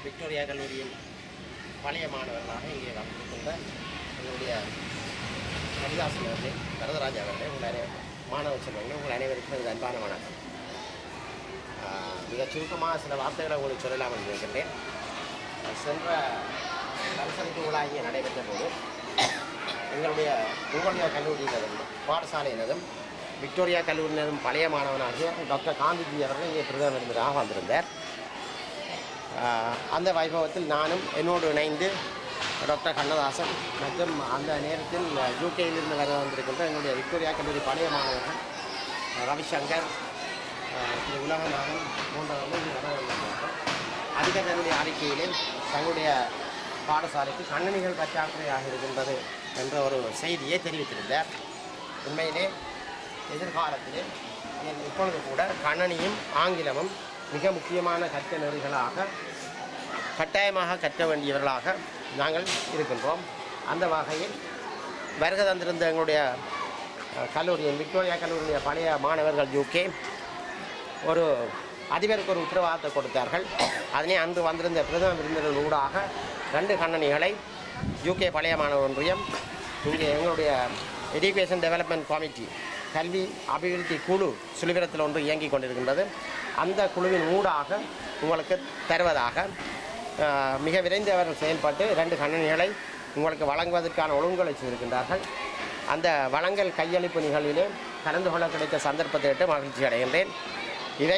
Victoria கல்லூரியின் பழைய மாணவர்களாக இங்கே வந்திருக்கின்ற எங்களுடைய ஹரிதாசன் அவர்களே, வரதராஜ் அவர்களே, உங்கள் மாணவ செல்வங்களே, உங்கள் அனைவருக்கும் எனது அன்பான வணக்கம். மிக சுருக்கமாக சில வார்த்தைகளை உங்களுக்கு சொல்லலாம் என்று இருக்கின்றேன். சென்ற அரசமைப்பு விழா இங்கே நடைபெற்ற போது எங்களுடைய உங்களுடைய கல்லூரியினதும் பாடசாலையினதும் விக்டோரியா கல்லூரியினதும் பழைய மாணவனாகிய டாக்டர் காந்திஜி அவர்கள் இங்கே பிரதம விருந்தினராக வந்திருந்தார். அந்த வைபவத்தில் நானும் என்னோடு இணைந்து டாக்டர் கண்ணதாசன் மற்றும் அந்த நேரத்தில் யூகேயிலிருந்து வர வந்திருக்கின்ற எங்களுடைய விக்டோரியா கல்லூரி பழைய மாணவர்கள் ரவிசங்கர், திரு உலகநாதன் போன்றவர்கள் இங்கே வர வந்திருக்கிறார்கள். அதிக தன்னுடைய அறிக்கையிலே தங்களுடைய பாடசாலைக்கு கணினிகள் பற்றாக்குறையாக இருக்கின்றது என்ற ஒரு செய்தியை தெரிவித்திருந்தார். உண்மையிலே எதிர்காலத்திலே இப்பொழுது கூட கணினியும் ஆங்கிலமும் மிக முக்கியமான கற்க நெறிகளாக கட்டாயமாக கற்க வேண்டியவர்களாக நாங்கள் இருக்கின்றோம். அந்த வகையில் வருகை தந்திருந்த எங்களுடைய கல்லூரியின் விக்டோரியா கல்லூரியுடைய பழைய மாணவர்கள் யூகே ஒரு அதிபருக்கு ஒரு உத்தரவாதத்தை கொடுத்தார்கள். அதனை அன்று வந்திருந்த பிரதம விருந்தினர் ஊடாக 2 கணினிகளை யூகே பழைய மாணவர் ஒன்றியம் இங்கே எங்களுடைய எஜுகேஷன் டெவலப்மெண்ட் கமிட்டி கல்வி அபிவிருத்தி குழு சுழிபுரத்தில் ஒன்று இயங்கிக் கொண்டிருக்கின்றது. அந்த குழுவின் ஊடாக உங்களுக்கு தருவதாக மிக விரைந்து அவர்கள் செயல்பட்டு 2 கணினிகளை உங்களுக்கு வழங்குவதற்கான ஒழுங்குகளை செய்திருக்கின்றார்கள். அந்த வழங்கல் கையளிப்பு நிகழ்விலே கலந்து கொள்ள கிடைத்த சந்தர்ப்பத்தை மகிழ்ச்சி அடைகின்றேன். இதை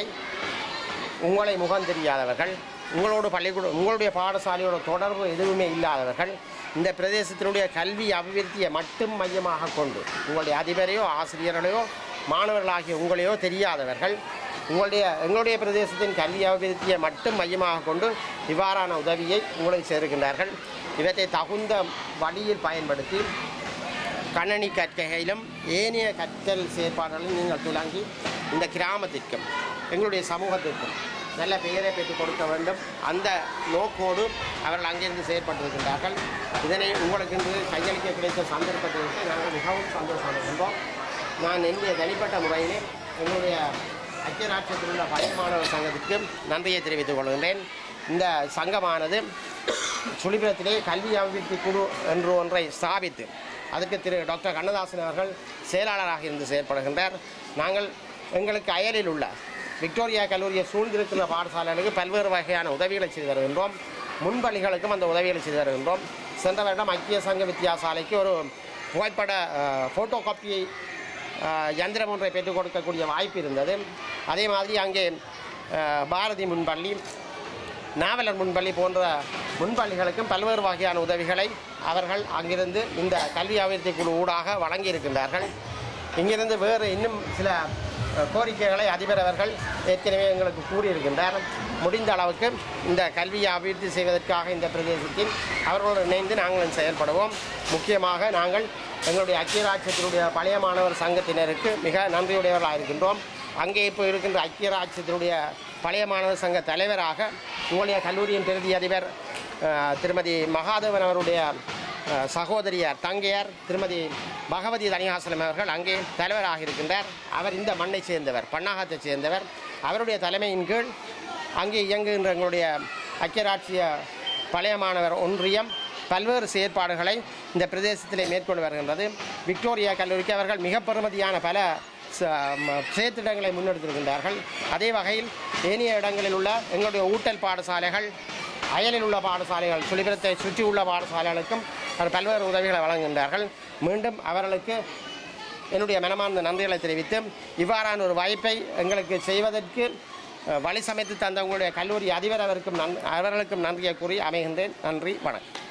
உங்களை முகம் தெரியாதவர்கள், உங்களுடைய பாடசாலையோட தொடர்பு எதுவுமே இல்லாதவர்கள், இந்த பிரதேசத்தினுடைய கல்வி அபிவிருத்தியை மட்டும் மையமாக கொண்டு உங்களுடைய அதிபரையோ ஆசிரியர்களையோ மாணவர்களாகிய உங்களையோ தெரியாதவர்கள் எங்களுடைய பிரதேசத்தின் கல்வி அபிவிருத்தியை மட்டும் மையமாக கொண்டு இவ்வாறான உதவியை உங்களுக்கு சேர்க்கின்றார்கள். இவற்றை தகுந்த வழியில் பயன்படுத்தி கணினி கற்கையிலும் ஏனைய கற்றல் செயற்பாடுகளும் நீங்கள் துலங்கி இந்த கிராமத்திற்கும் எங்களுடைய சமூகத்திற்கும் நல்ல பெயரை பெற்றுக் கொடுக்க வேண்டும். அந்த நோக்கோடு அவர்கள் அங்கிருந்து செயற்பட்டிருக்கின்றார்கள். இதனை உங்களுக்கு இன்று கையளிக்க கிடைத்த சந்தர்ப்பத்தை நாங்கள் மிகவும் சந்தோஷப்படுகின்றோம். நான் என்னுடைய தனிப்பட்ட முறையிலே எங்களுடைய ஐக்கிய ராஷ்டிரத்தில் உள்ள பழைய மாணவர் சங்கத்திற்கு நன்றியை தெரிவித்துக் கொள்கின்றேன். இந்த சங்கமானது சுழிபுரத்திலே கல்வி அபிவிருத்தி குழு என்று ஒன்றை ஸ்தாபித்து அதுக்கு திரு டாக்டர் கண்ணதாசன் அவர்கள் செயலாளராக இருந்து செயல்படுகின்றார். நாங்கள் எங்களுக்கு அயலில் உள்ள விக்டோரியா கல்லூரியை சூழ்ந்திருக்கிற பாடசாலைகளுக்கு பல்வேறு வகையான உதவிகளை செய்து வருகின்றோம். முன்பள்ளிகளுக்கும் அந்த உதவிகளை செய்து வருகின்றோம். சென்ற வருடம் ஐக்கிய சங்க வித்தியாசாலைக்கு ஒரு புகைப்பட ஃபோட்டோ காப்பியை யந்திரம் ஒன்றை பெற்றுக் கொடுக்கக்கூடிய வாய்ப்பு இருந்தது. அதே மாதிரி அங்கே பாரதி முன்பள்ளி, நாவலர் முன்பள்ளி போன்ற முன்பள்ளிகளுக்கும் பல்வேறு வகையான உதவிகளை அவர்கள் அங்கிருந்து இந்த கல்வி அபிவிருத்தி குழு ஊடாக வழங்கியிருக்கின்றார்கள். இங்கிருந்து வேறு இன்னும் சில கோரிக்கைகளை அதிபர் அவர்கள் ஏற்கனவே எங்களுக்கு கூறியிருக்கின்றார். முடிந்த அளவுக்கு இந்த கல்வியை அபிவிருத்தி செய்வதற்காக இந்த பிரதேசத்தில் அவர்களோடு இணைந்து நாங்கள் செயல்படுவோம். முக்கியமாக நாங்கள் எங்களுடைய ஐக்கிய ராஜ்யத்தினுடைய பழைய மாணவர் சங்கத்தினருக்கு மிக நன்றியுடையவர்களாக இருக்கின்றோம். அங்கே இப்போ இருக்கின்ற ஐக்கிய ராஜ்யத்தினுடைய பழைய மாணவர் சங்க தலைவராக உங்களுடைய கல்லூரியின் பிரதி அதிபர் திருமதி மகாதேவன் அவருடைய சகோதரியார் தங்கையார் திருமதி பகவதி தனிகாசலம் அவர்கள் அங்கே தலைவராக இருக்கின்றார். அவர் இந்த மண்ணை சேர்ந்தவர், பன்னாகத்தை சேர்ந்தவர். அவருடைய தலைமையின் கீழ் அங்கே இயங்குகின்ற எங்களுடைய ஐக்கிய ராஜ்ய பழைய மாணவர் ஒன்றியம் பல்வேறு செயற்பாடுகளை இந்த பிரதேசத்திலே மேற்கொண்டு வருகின்றது. விக்டோரியா கல்லூரிக்கு அவர்கள் மிக பெறுமதியான பல செயற்திட்டங்களை முன்னெடுத்திருக்கின்றார்கள். அதே வகையில் ஏனைய இடங்களில் உள்ள எங்களுடைய ஊட்டல் பாடசாலைகள், அயலில் உள்ள பாடசாலைகள், சுழிபுரத்தை சுற்றியுள்ள பாடசாலைகளுக்கும் அவர் பல்வேறு உதவிகளை வழங்குகின்றார்கள். மீண்டும் அவர்களுக்கு என்னுடைய மனமார்ந்த நன்றிகளை தெரிவித்து இவ்வாறான ஒரு வாய்ப்பை எங்களுக்கு செய்வதற்கு வழி சமைத்து தந்த உங்களுடைய கல்லூரி அதிபர் அவர்களுக்கும் நன்றியை கூறி அமைகின்றேன். நன்றி, வணக்கம்.